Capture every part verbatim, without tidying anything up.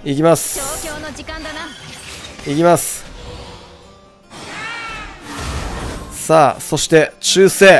いきます。いきます。さあ、そして中世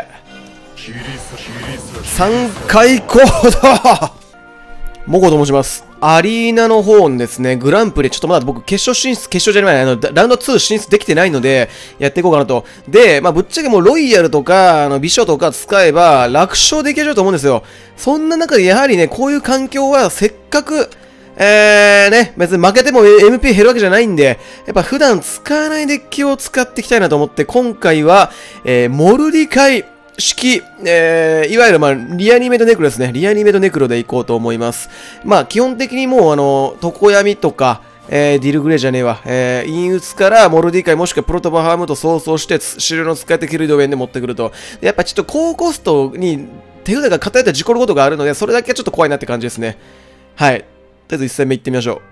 さんかいコードモコと申します。アリーナの方にですね、グランプリ、ちょっとまだ僕決勝進出、決勝じゃない、あの、ラウンドツー進出できてないので、やっていこうかなと。で、まあ、ぶっちゃけもうロイヤルとか、あの、美女とか使えば、楽勝できると思うんですよ。そんな中でやはりね、こういう環境はせっかく、えー、ね、別に負けても エムピー 減るわけじゃないんで、やっぱ普段使わないデッキを使っていきたいなと思って、今回は、えー、モルディカイ、式、えー、いわゆる、まあ、リアニメイトネクロですね。リアニメイトネクロでいこうと思います。まあ、基本的にもう、あの、常闇とか、えー、ディルグレイじゃねえわ。えー、インウツからモルディカイもしくはプロトバハームと曹操して、主流の使い手キルドウェンで持ってくると。やっぱちょっと高コストに手札が偏って事故ることがあるので、それだけはちょっと怖いなって感じですね。はい。とりあえず一戦目行ってみましょ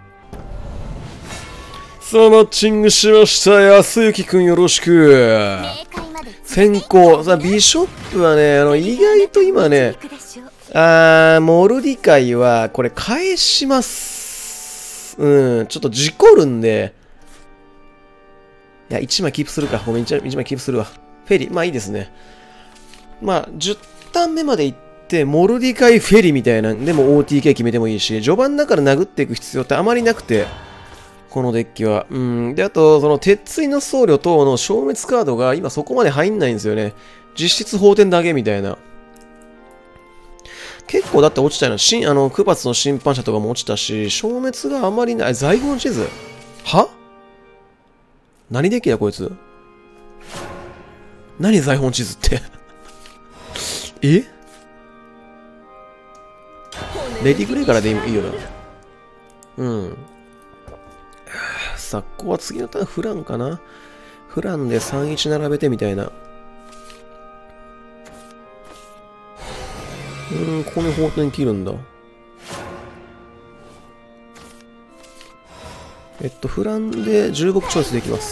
う。さあ、マッチングしました。安幸くんよろしく。先行。さあ、ビショップはね、あの、意外と今ね、あー、モルディカイは、これ返します。うん、ちょっと事故るんで。いや、いちまいキープするか。ごめん、いちまいキープするわ。フェリー、まあいいですね。まあ、じゅったんめまで行って、モルディカイフェリーみたいなんでも オーティーケー 決めてもいいし、序盤だから殴っていく必要ってあまりなくて、このデッキは。うん。で、あと、その、鉄槌の僧侶等の消滅カードが今そこまで入んないんですよね。実質法典だけみたいな。結構だって落ちたよな。しん、あの、クパツの審判者とかも落ちたし、消滅があまりない。財宝地図は何デッキだこいつ。何財宝地図ってえレディグレイからでいいよな。うん。さあ、ここは次のターンフランかな。フランでさんいち並べてみたいな。うーん、ここに法典切るんだ。えっと、フランで重木チョイスできます。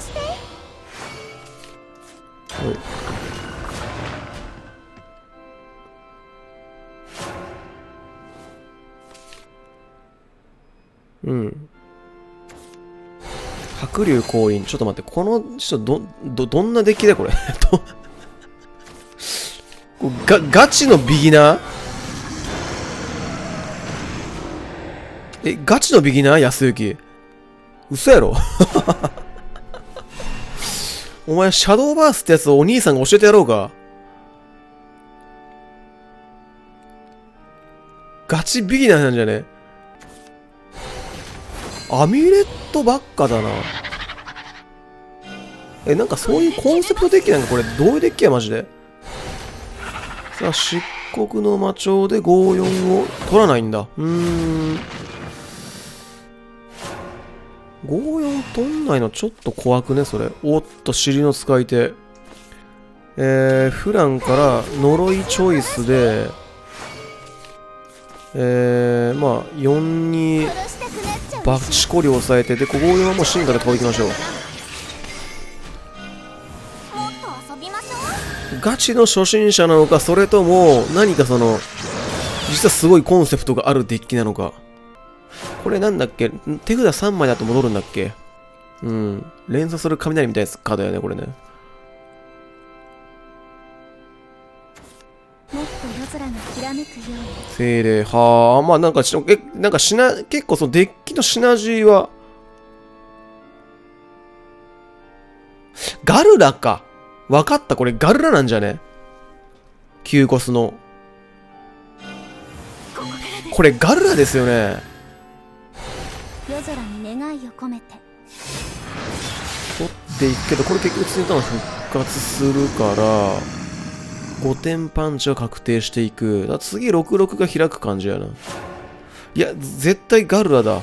はい。うん。白龍行員。ちょっと待って、この人、ど、ど、どんなデッキだこれ。が、ガチのビギナーえ、ガチのビギナー安幸。嘘やろお前、シャドーバースってやつをお兄さんが教えてやろうか。ガチビギナーなんじゃねアミュレットばっかだな。え、なんかそういうコンセプトデッキなんかこれ、どういうデッキやマジで。さあ、漆黒の魔鳥でごよんを取らないんだ。うーん。ごよん取んないのちょっと怖くね、それ。おっと、尻の使い手。えー、フランから呪いチョイスで、えー、まあ、よんに、バチコリを抑えて、で、ごよんはもう進化で顔いきましょう。ガチの初心者なのか、それとも、何かその、実はすごいコンセプトがあるデッキなのか。これなんだっけ手札さんまいだと戻るんだっけうん。連鎖する雷みたいなカードやね、これね。もっと夜空がきらめくように。精霊、はあ、まあなんかし、え、なんかしな、結構そのデッキのシナジーは、ガルラか。わかった、これガルラなんじゃねキューコスの。これガルラですよね。夜空に願いを込めて。取っていくけど、これ結局追加の復活するから、ごてんパンチは確定していく。だ次ろくろくが開く感じやな。いや、絶対ガルラだ。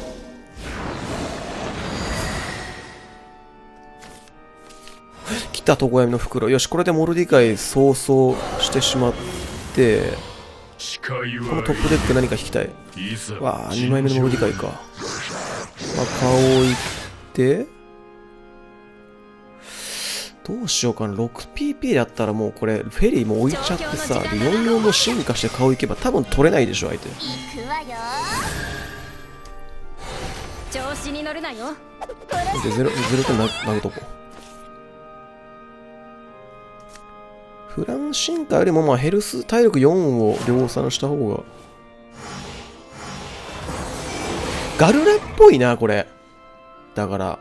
来た、常闇の袋。よし、これでモルディカイ早々してしまって、このトップデック何か引きたい。わあ、にまいめのモルディカイか。まあ、顔をいって、どうしようかな。ろくピーピー だったらもうこれ、フェリーも置いちゃってさ、で、よんよんも進化して顔いけば多分取れないでしょ、相手。 調子に乗るなよ。 でゼロゼロ点投げとこう。フラン進化よりもまあヘルス体力よんを量産した方がガルラっぽいなこれ。だから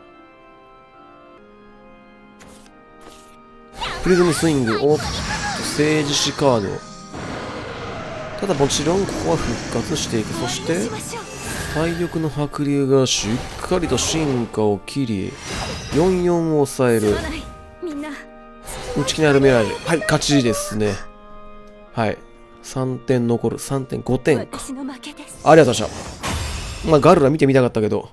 プリズムスイング、おっと政治士カード。ただもちろんここは復活していく。そして体力の白竜がしっかりと進化を切りよんよんを抑える。内気なるミラージュ、はい勝ちですね。はいさんてん残る。 さんてんご 点か。ありがとうございました。まあガルラ見てみたかったけど。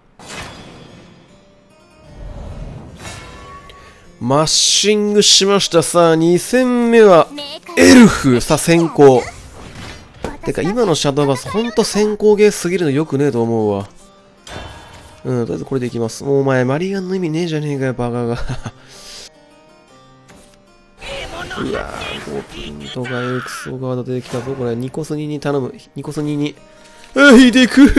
マッシングしました。さあに戦目はエルフ。さあ先行。てか今のシャドウバースほんと先行ゲーすぎるのよくねえと思うわ。うん、とりあえずこれでいきます。もうお前マリガンの意味ねえじゃねえかよバカが。うわぁ、ゴーピンとかエクソガード出てきたぞ。これニコスにに頼む。ニコスにに。あ、ひでく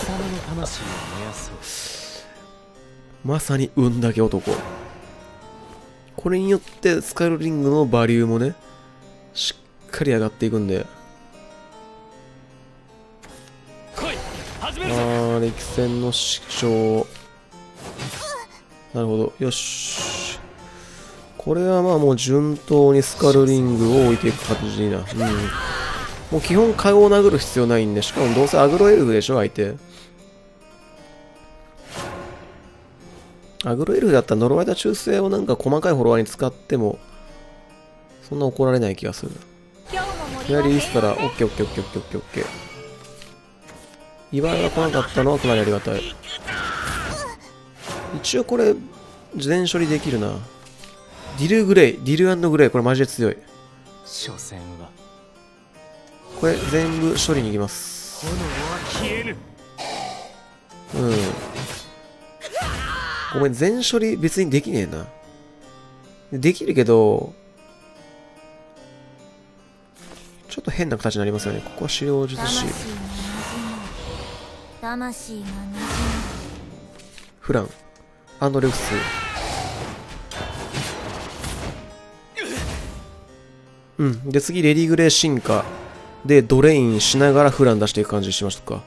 まさに運だけ男。これによってスカルリングのバリューもねしっかり上がっていくんで。あー歴戦の主張。なるほど、よし。これはまあもう順当にスカルリングを置いていく形にな。うん。もう基本顔を殴る必要ないんで、しかもどうせアグロエルフでしょ相手。アグロエルフだったら呪われた忠誠をなんか細かいフォロワーに使ってもそんな怒られない気がする。フェアリーしたらオッケーオッケーオッケーオッケーオッケーオッケー。祝いが来なかったのはかなりありがたい。一応これ全処理できるな。ディルグレイ、ディル&グレイ、これマジで強い。 所詮はこれ全部処理に行きます。うん。ごめん、全処理別にできねえな。できるけど、ちょっと変な形になりますよね。ここは狩猟術師。フラン、アンドレフス。うん。で、次、レディグレー進化。で、ドレインしながらフラン出していく感じにしましたか。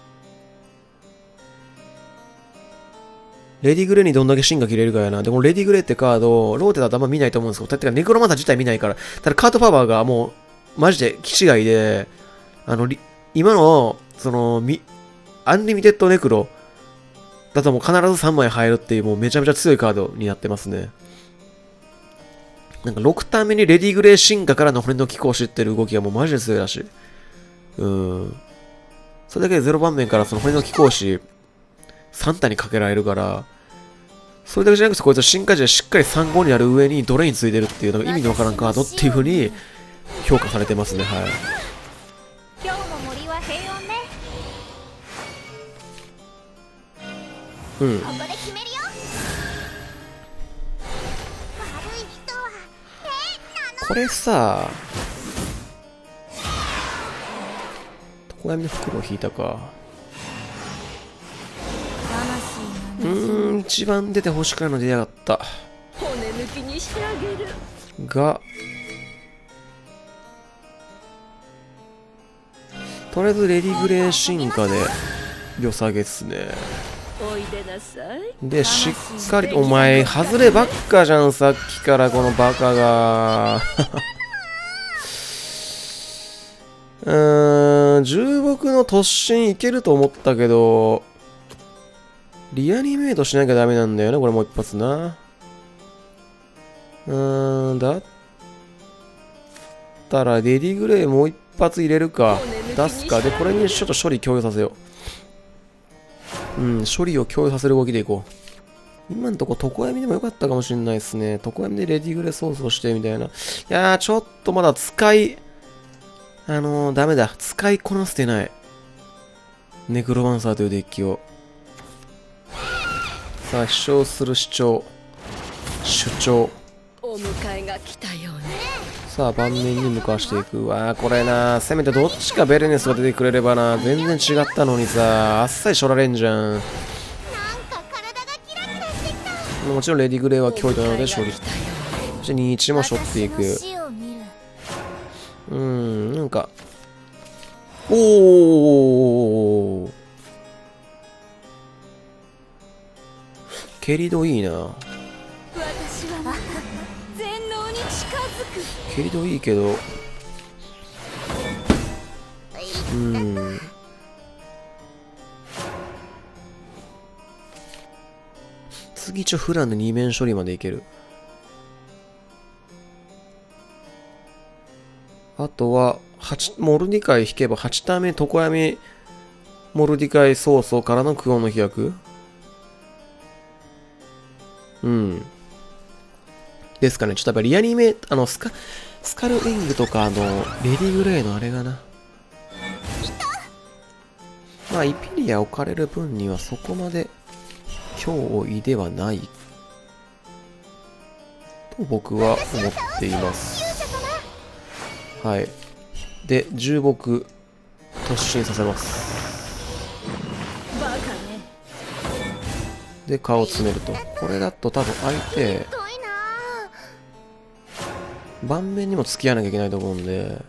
レディグレーにどんだけ進化切れるかやな。でもレディグレーってカード、ローテだとあんま見ないと思うんですけど、てかネクロマンター自体見ないから。ただカードパワーがもう、マジで気違いで、あの、今の、その、み、アンリミテッドネクロだともう必ずさんまい入るっていう、もうめちゃめちゃ強いカードになってますね。なんかろくターン目にレディグレー進化からの骨の機構を知ってる動きがもうマジで強いらしい。うーん。それだけでゼロ番面からその骨の機構士さん体にかけられるから、それだけじゃなくてこいつは進化時でしっかり参考になる上にドレインついてるっていうのが意味のわからんカードっていう風に評価されてますね。はい。 今日も森は平穏ね。 うん。 ここで決めるよ。悪い人は変なの。 これさ、常闇の袋を引いたか。うーん、一番出て欲しくないの出やがった。 骨抜きにしてあげる。 が、とりあえずレディグレー進化で良さげっすね。 おいでなさい。 で、しっかりと、お前、外ればっかじゃん、さっきからこのバカが。うーん、重木の突進いけると思ったけど、リアニメイトしなきゃダメなんだよね、これもう一発な。うーん、だったら、レディグレーもう一発入れるか。出すか。で、これにちょっと処理共有させよう。うん、処理を共有させる動きでいこう。今んとこ、常闇でもよかったかもしれないですね。常闇でレディグレーソースをしてみたいな。いやー、ちょっとまだ使い、あのー、ダメだ。使いこなせてない。ネクロマンサーというデッキを。さあ、主張する主張。主張。 お迎えが来たよね。 さあ、盤面に向かわしていく。わあ、これな。せめてどっちかベレネスが出てくれればな。全然違ったのにさ。あっさりしょられんじゃん。 もちろんレディグレーは脅威なので処理。そしてにいちも背負っていく。うーん、なんか。おー、蹴り戸いいな。蹴り戸いいけど、うーん。次一応フランで二面処理までいける。あとは、モルディカイ引けばはちターン目、常闇、モルディカイ早々からのクオンの飛躍。うん。ですかね。ちょっとやっぱリアニメ、あの、スカ、スカルウィングとか、あの、レディグレーのあれがな。まあ、イピリア置かれる分にはそこまで脅威ではないと僕は思っています。はい。で、重木突進させます。で、顔を詰めると。これだと多分相手、盤面にも付き合わなきゃいけないと思うんで、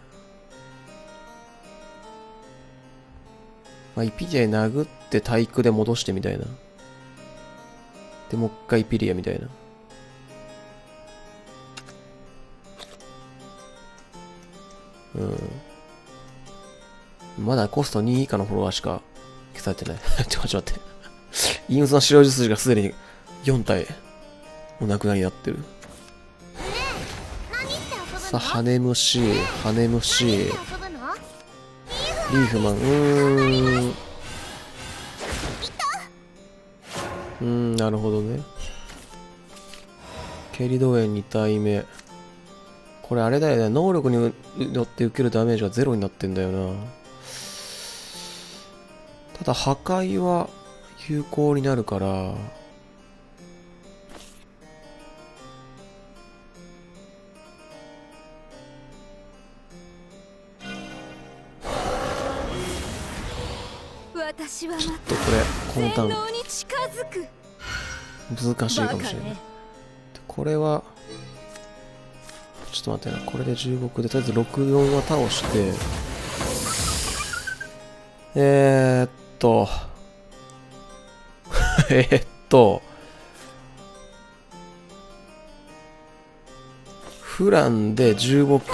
まあ、イピリアに殴って対空で戻してみたいな。で、もう一回イピリアみたいな。うん。まだコストに以下のフォロワーしか消されてない。ちょ、ちょっと待って。インフスの白術師がすでによん体、お亡くなりになってる。さあ、ハネムシ、ハネムシ、リーフマン、うーん。うーん、なるほどね。ケリドエンに体目。これあれだよね。能力によって受けるダメージがゼロになってんだよな。ただ破壊は有効になるから。ちょっとこれ、このターン難しいかもしれない。これは、ちょっと待ってな。これでじゅうごで、とりあえずろくよんは倒して、えーっと、えーっと、フランでじゅうご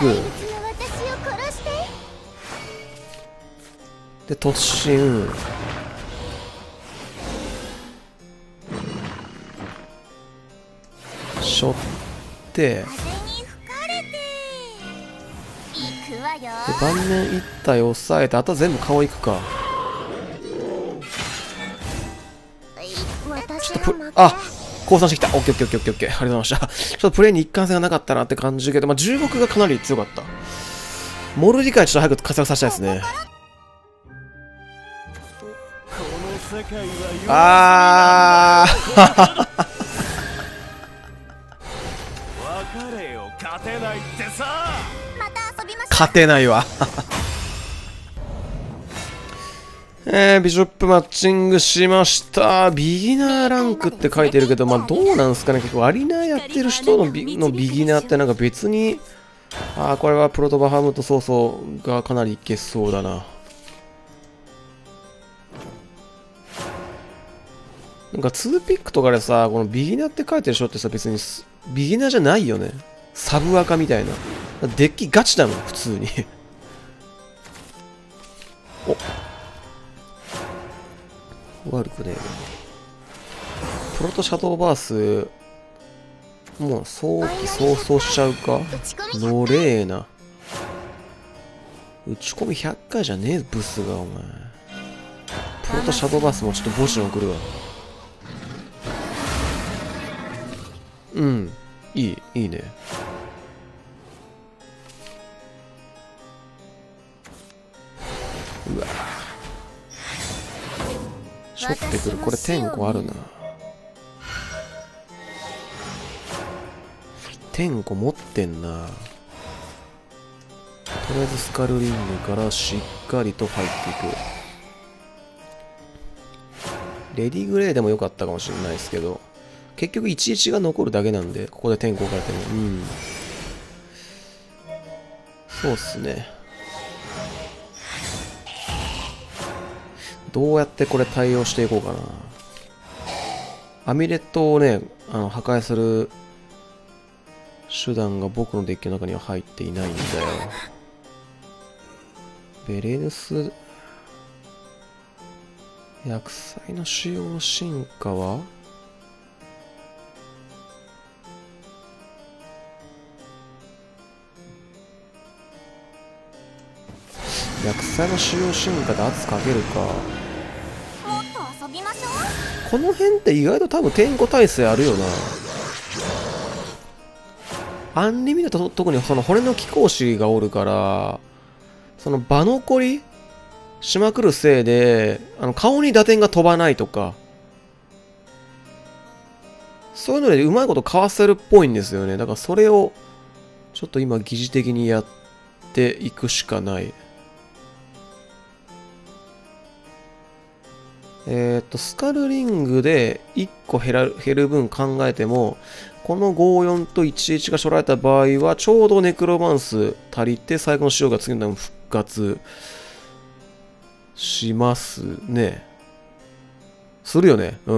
で、突進。しょって、で、盤面いち体押さえて、あとは全部顔いくか。ちょっとプ、あ、降参してきた。オッケーオッケーオッケーオッケーオッケー。ありがとうございました。ちょっとプレイに一貫性がなかったなって感じるけど、まあ、じゅうごがかなり強かった。モルディカイちょっと早く活躍させたいですね。あー勝てないわえー、ビショップマッチングしました。ビギナーランクって書いてるけど、まあどうなんすかね。結構アリーナやってる人の ビ, のビギナーってなんか別に、ああ、これはプロトバハムとソーソーがかなりいけそうだな。なんかツーピックとかでさ、このビギナーって書いてる人ってさ、別にビギナーじゃないよね。サブアカみたいな。デッキガチだもん、普通に。お、悪くねえな。プロトシャドーバース、もう早期早々しちゃうか。ノレーナ。打ち込みひゃっかいじゃねえ、ブスが、お前。プロトシャドーバースもちょっと墓地に送るわ。うん、いい、いいね。うわしょってくる。これ天候あるな。天候持ってんな。とりあえずスカルリングからしっかりと入っていく。レディグレーでもよかったかもしれないですけど、 結局いちいちが残るだけなんで、ここで天候からても。うん。そうっすね。どうやってこれ対応していこうかな。アミュレットをね、あの破壊する手段が僕のデッキの中には入っていないんだよ。ベレヌス、薬剤の使用進化は薬剤の使用進化で圧かけるか。 もっと遊びましょう。 この辺って意外と多分天候耐性あるよな。アンリミットと特にその骨の貴公子がおるから、その場残りしまくるせいで、あの顔に打点が飛ばないとか、そういうのでうまいことかわせるっぽいんですよね。だからそれをちょっと今疑似的にやっていくしかない。えっと、スカルリングでいっこ減ら減る分考えても、このごよんといちいちが処られた場合は、ちょうどネクロマンス足りて、最後の使用が次の復活しますね。するよね。うん。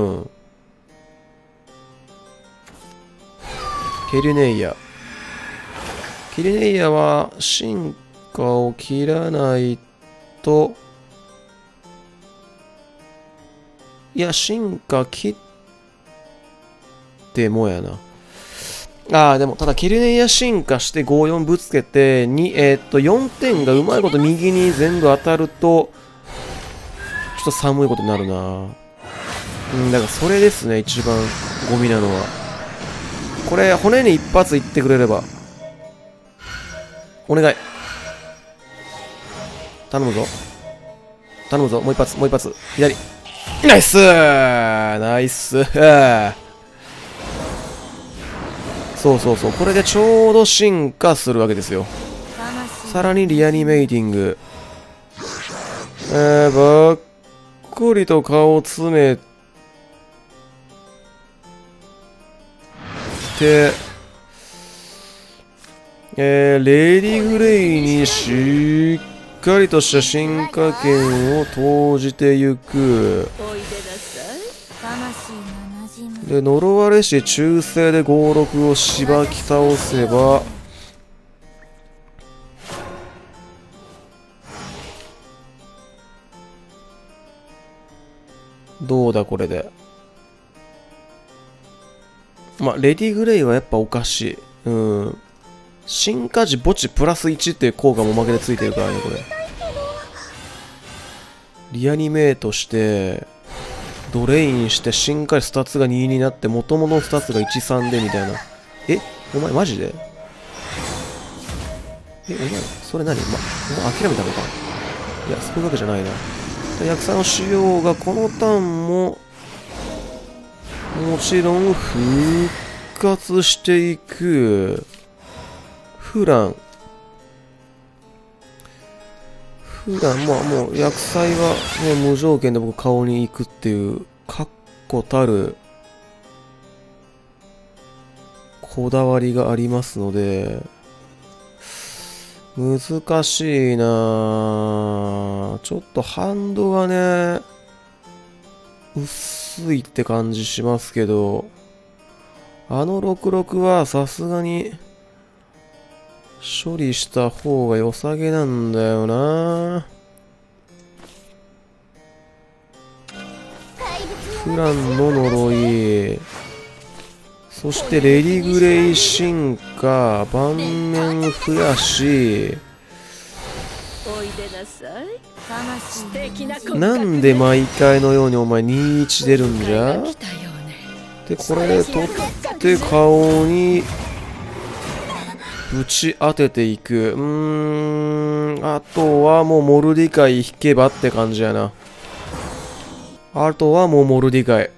ケリネイヤ。ケリネイヤは進化を切らないと、いや、進化切ってもやな。ああ、でも、ただ、ケルネイヤ進化してごよんぶつけて、に、えー、っと、よんてんがうまいこと右に全部当たると、ちょっと寒いことになるな。うん、だからそれですね、一番ゴミなのは。これ、骨に一発いってくれれば。お願い。頼むぞ。頼むぞ、もう一発、もう一発。左。ナイスーナイスーそうそうそう。これでちょうど進化するわけですよ。さらにリアニメイティング。えー、ばっくりと顔を詰めて、えー、レディグレイにしっかりとした進化権を投じてゆく。で、呪われし忠誠でごろくをしばき倒せば、どうだこれで。まあ、レディグレイはやっぱおかしい。うん。進化時墓地プラスいちっていう効果もおまけでついてるからね、これ。リアニメートして、ドレインして進化時スタッツがにになって元々のスタッツがいちさんでみたいな。えお前マジでえお前それ何ま、お前諦めたのかいや、そういうわけじゃないな。薬剤の使用がこのターンももちろん復活していく。フラン普段まあもう薬剤は、ね、無条件で僕顔に行くっていう確固たるこだわりがありますので、難しいなぁ。ちょっとハンドがね薄いって感じしますけど、あのろくろくはさすがに処理した方が良さげなんだよな。フランの呪い、そしてレディグレイ進化、盤面増やし、なんで毎回のようにお前にいち出るんじゃ。でこれ取って顔にぶち当てていく。うーん、あとはもうモルディカイ引けばって感じやな。あとはもうモルディカイ。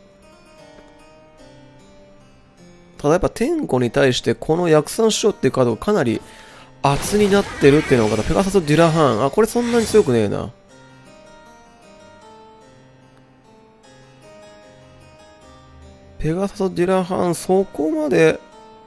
ただやっぱ天候に対してこの薬酸ショっていうカードがかなり圧になってるっていうのが、ペガサス・デュラハン。あ、これそんなに強くねえな。 ペガサス・デュラハン、そこまで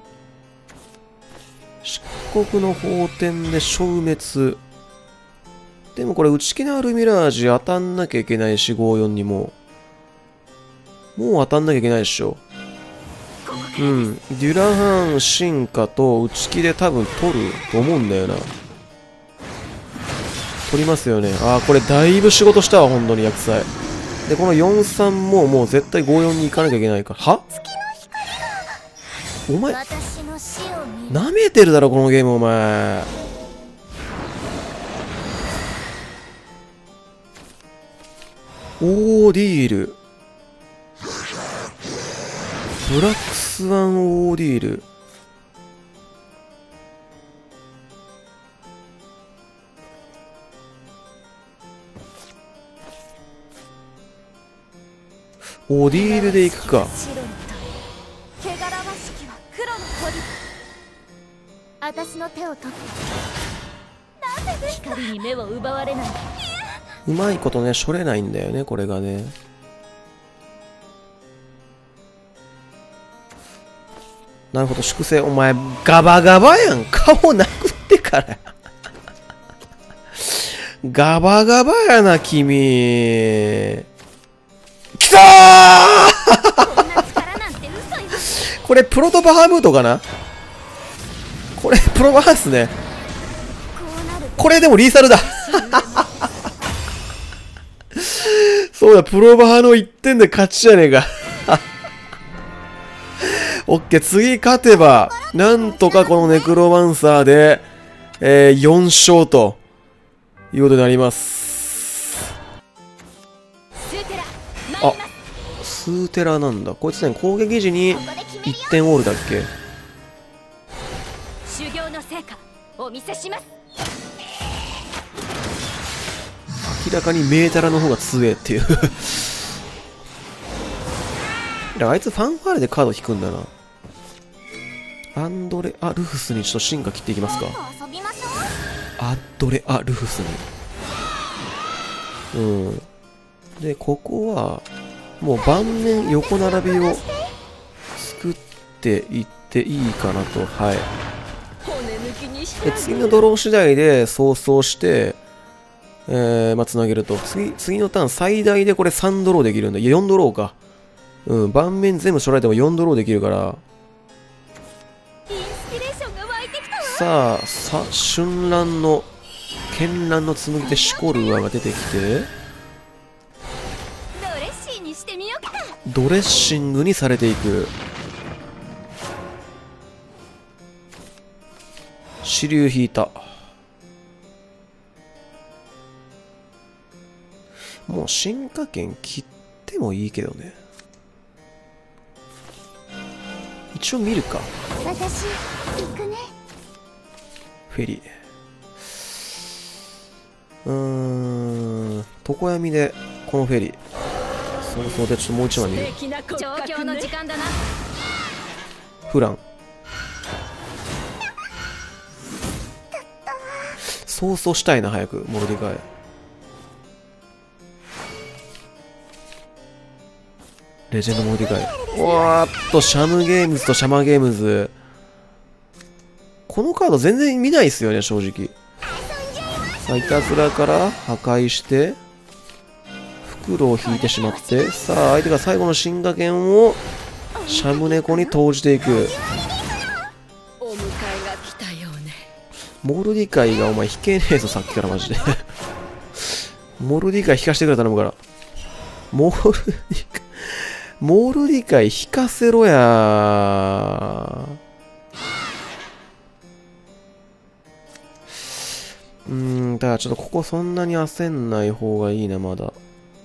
漆黒の法典で消滅。でもこれ内気なアルミラージ当たんなきゃいけないし、ごよんにももう当たんなきゃいけないでしょ。うん、デュラハン進化と内気で多分取ると思うんだよな。取りますよね。ああ、これだいぶ仕事したわ、本当に薬剤。で、このよんさんももう絶対ごよんに行かなきゃいけないから。はお前、舐めてるだろ、このゲーム、お前。オーディール。ブラックスワンオーディール。オーディールで行くか。 私の手を取ってなぜですか。光に目を奪われない。 うまいことね、しょれないんだよね、これがね。なるほど、粛清。お前ガバガバやん、顔殴ってからガバガバやな、君。きたーこれプロトバハムートかな。これプロバハっすね。これでもリーサルだそうだ、プロバハのいってんで勝ちじゃねえかオッケー、次勝てばなんとかこのネクロマンサーで、えー、よん勝ということになります。あ、スーテラなんだ。こいつね、攻撃時にいってんオールだっけ。 修行の成果お見せします。 明らかにメータラの方が強えっていうあいつファンファーレでカード引くんだな。アンドレ・ア・ルフスにちょっと進化切っていきますか。アドレ・ア・ルフスに。うんで、ここはもう盤面横並びを作っていっていいかなと。はい。で、次のドロー次第で早々して、えー、まあ、つなげると。次、次のターン最大でこれさんドローできるんだ。いや、よんドローか。うん、盤面全部しょられてもよんドローできるから。さあ、さ、春蘭の、絢爛の紡ぎ手シコルアが出てきて、ドレッシングにされていく。支流引いた。もう進化圏切ってもいいけどね。一応見るか。 私行くね。 フェリー。うーん、常闇でこのフェリー。そうそうで、ちょっともう一枚見る。 状況の時間だな。 フラン。そうそうしたいな、早くモルディカイ。レジェンドモルディカイ。うわーっと、シャムゲームズとシャマゲームズ。このカード全然見ないっすよね、正直。さあ、いたずらから破壊して、袋を引いてしまって、さあ、相手が最後の進化剣をシャムネコに投じていく。 お迎えが来たよね。 モルディカイがお前引けねえぞ、さっきからマジで。モルディカイ引かしてくれ、頼むから。モルディカイ、モルディカイ引かせろやー。うーん、だからちょっとここそんなに焦んない方がいいな、まだ。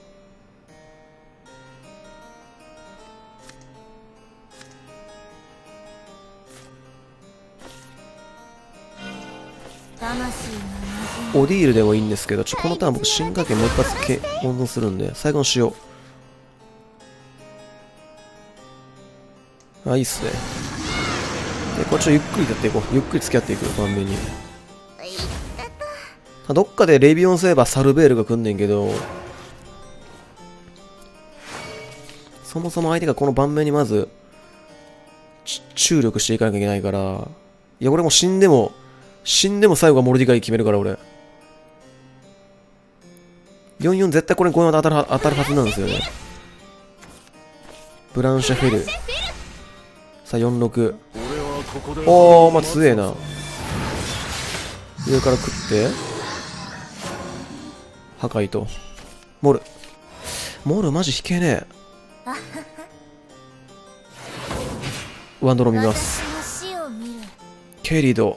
オディールでもいいんですけど、ちょこのターン僕進化系もう一発け温存するんで、最後の塩。あ、いいっすね。で、これちょっとゆっくりやっていこう。ゆっくり付き合っていく、盤面に。どっかでレビオンセーバーサルベールが来んねんけど、 そもそも相手がこの盤面にまず、注力していかなきゃいけないから、いや、俺も死んでも、死んでも最後はモルディカイ決めるから、俺。よんよん絶対これごよん当たるは、当たるはずなんですよね。ブランシャフェル。さあ、よんろく。おー、まあ、強えな。上から食って。破壊と。モル。モルマジ引けねえ。ワンドロ見ます。ケリド。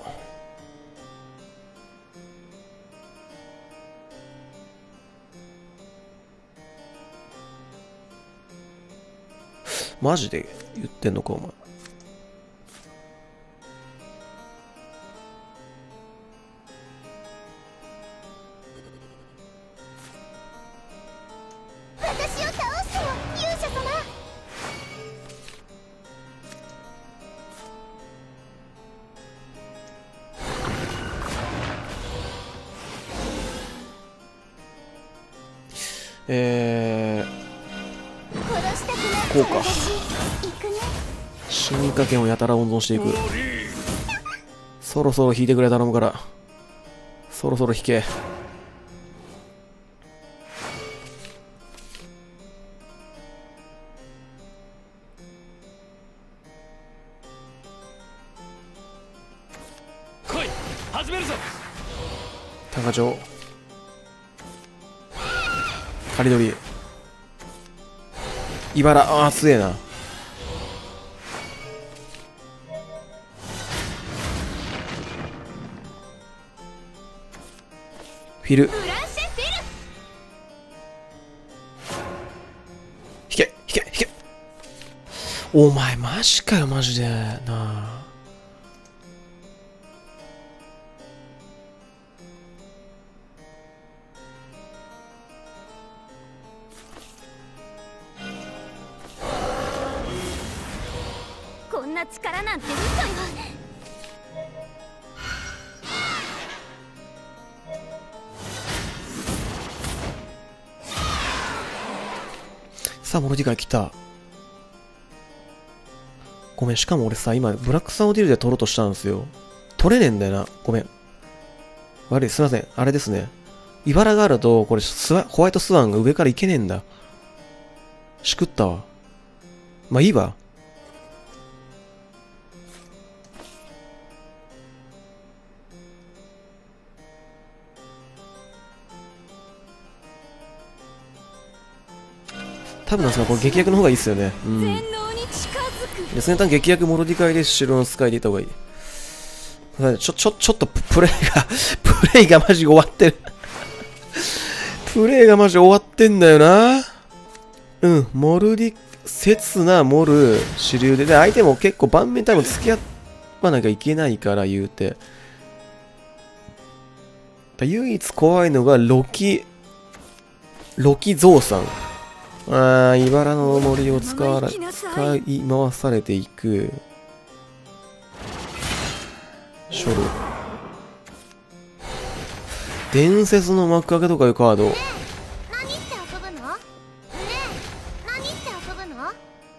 マジで言ってんのかお前。 私を倒すよ勇者様。 えー、 殺したくない。 こうか。 行くね。 進化圏をやたら温存していく。そろそろ引いてくれ頼むから。そろそろ引け。 来い、始めるぞ。 高城。カリドリ。茨、ああ、強えな。フィル。引け、引け、引け。お前、マジかよ、マジで。なあ。 こんな力なんて嘘よ。 さあ、モルディカイ来た。ごめん、しかも俺さ、今、ブラックサオディルで取ろうとしたんですよ。取れねえんだよな。ごめん。悪い、すいません。あれですね。茨があると、これスワ、ホワイトスワンが上からいけねえんだ。しくったわ。まあいいわ。多分なんですが、これ劇薬の方がいいっすよね。うん。 全能に近づく。 で、その単劇薬モルディカイで城の使いでいった方がいい。ちょ、ちょ、ちょっとプレイが、プレイがマジ終わってる。プレイがマジ終わってんだよな。うん、モルディ、刹那モル、主流で。で、相手も結構盤面タイム付き合わなきゃいけないから言うて。唯一怖いのがロキ、ロキゾウさん。ああ、茨の森を使わら、使い回されていく。ショル。伝説の幕開けとかいうカード。 何して遊ぶの？ねえ、何して遊ぶの？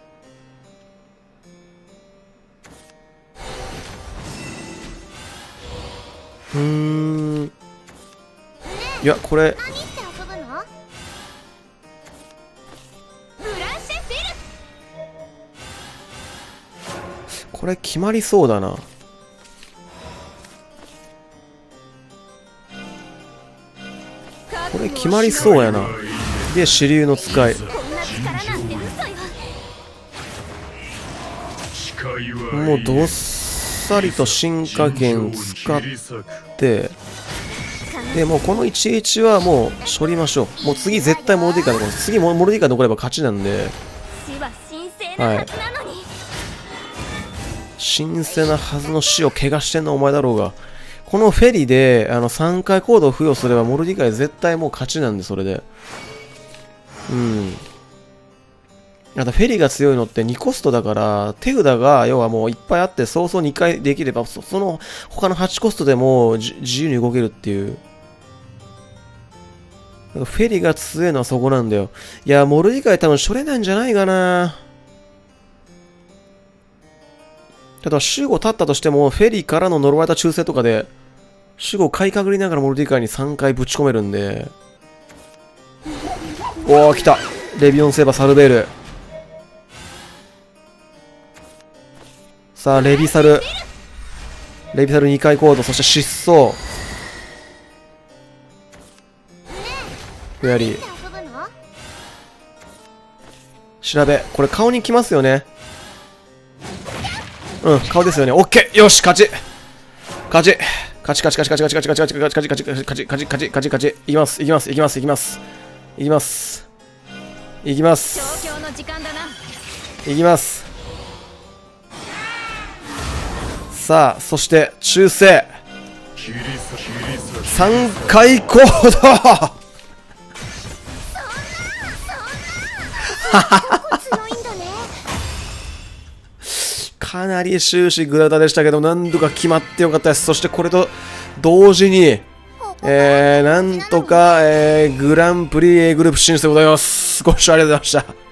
うーん。いや、これ。 何して遊ぶの？ これ決まりそうだな。これ決まりそうやな。で、支流の使い。もうどっさりと進化源使って、で、もうこのいちいちはもう処理ましょう。もう次絶対モルディカ残る。次モルディカ残れば勝ちなんで。はい。神聖なはずの死を怪我してんのお前だろうが。このフェリで、あの、さんかいコードを付与すれば、モルディカイ絶対もう勝ちなんで、それで。うん。あと、フェリが強いのってにコストだから、手札が、要はもういっぱいあって、早々にかいできれば、そ, その、他のはちコストでも自由に動けるっていう。 フェリが強えのはそこなんだよ。いや、モルディカイ多分しょれないんじゃないかな。ただ、守護立ったとしても、フェリーからの呪われた忠誠とかで、守護を買いかぐりながらモルディカイにさんかいぶち込めるんで。おー、来た。レビオンセーバーサルベール。さあ、レビサル。レビサルにかいコード、そして失踪。フェアリー。調べ。これ顔に来ますよね。うん、顔ですよね。オッケーよし、勝ち勝ち勝ち勝ち勝ち勝ち勝ち勝ち勝ち勝ち勝ち勝ち勝ち勝ち勝ち勝ち勝ち勝ちいきますいきますいきますいきますいきますいきますいきます。さあ、そして忠誠さんかいコードかなり終始グラダでしたけど、何度か決まってよかったです。そしてこれと同時に、えー、なんとか、えー、グランプリ A グループ進出でございます。ご視聴ありがとうございました。